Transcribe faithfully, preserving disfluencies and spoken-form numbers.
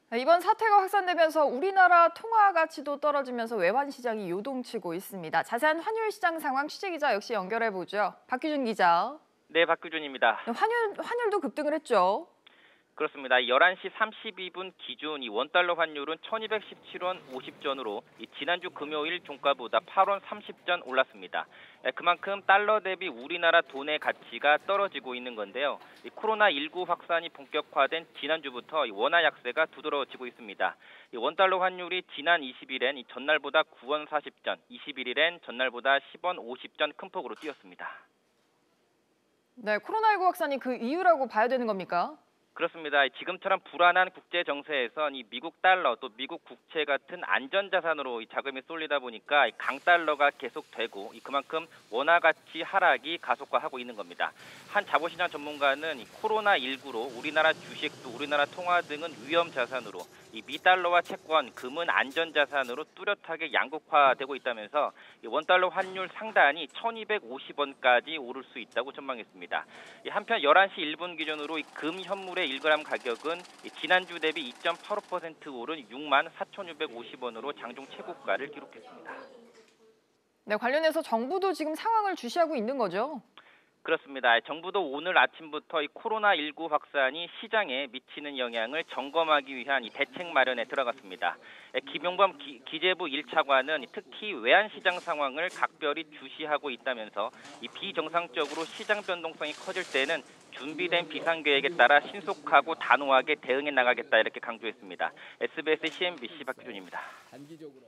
이번 사태가 확산되면서 우리나라 통화 가치도 떨어지면서 외환 시장이 요동치고 있습니다. 자세한 환율 시장 상황 취재기자 역시 연결해 보죠. 박규준 기자. 네, 박규준입니다. 환율 환율도 급등을 했죠. 그렇습니다. 열한 시 삼십이 분 기준 이 원달러 환율은 천이백십칠 원 오십 전으로 이 지난주 금요일 종가보다 팔 원 삼십 전 올랐습니다. 그만큼 달러 대비 우리나라 돈의 가치가 떨어지고 있는 건데요. 이 코로나 십구 확산이 본격화된 지난주부터 이 원화 약세가 두드러지고 있습니다. 이 원달러 환율이 지난 이십 일엔 이 전날보다 구 원 사십 전, 이십일 일엔 전날보다 십 원 오십 전 큰 폭으로 뛰었습니다. 네, 코로나 십구 확산이 그 이유라고 봐야 되는 겁니까? 그렇습니다. 지금처럼 불안한 국제 정세에선 이 미국 달러 또 미국 국채 같은 안전 자산으로 이 자금이 쏠리다 보니까 강달러가 계속되고 그만큼 원화 가치 하락이 가속화하고 있는 겁니다. 한 자본시장 전문가는 이 코로나 십구로 우리나라 주식 또 우리나라 통화 등은 위험 자산으로 이 미달러와 채권, 금은 안전 자산으로 뚜렷하게 양극화되고 있다면서 이 원달러 환율 상단이 천이백오십 원까지 오를 수 있다고 전망했습니다. 한편 열한 시 일 분 기준으로 이 금 현물의 일 그램 가격은 지난주 대비 이 점 팔오 퍼센트 오른 육만 사천육백오십 원으로 장중 최고가를 기록했습니다. 네, 관련해서 정부도 지금 상황을 주시하고 있는 거죠? 그렇습니다. 정부도 오늘 아침부터 이 코로나 십구 확산이 시장에 미치는 영향을 점검하기 위한 이 대책 마련에 들어갔습니다. 김용범 기, 기재부 일 차관은 특히 외환시장 상황을 각별히 주시하고 있다면서 이 비정상적으로 시장 변동성이 커질 때는 준비된 비상계획에 따라 신속하고 단호하게 대응해 나가겠다 이렇게 강조했습니다. 에스비에스 씨엔비씨 박규준입니다.